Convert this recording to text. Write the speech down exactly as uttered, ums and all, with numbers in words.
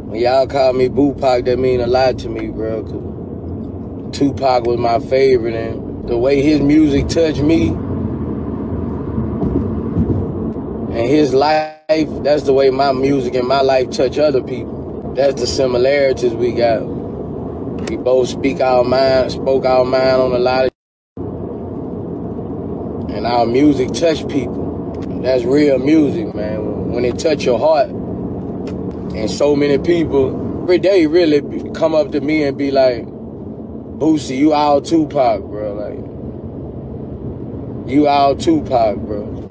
When y'all call me Boopac, that mean a lot to me, bro. Cause Tupac was my favorite, and the way his music touched me and his life, that's the way my music and my life touch other people. That's the similarities we got. We both speak our mind, spoke our mind on a lot of shit. And our music touch people. That's real music, man. When it touch your heart. And so many people every day really come up to me and be like, Boosie, you all Tupac, bro. Like, you all Tupac, bro.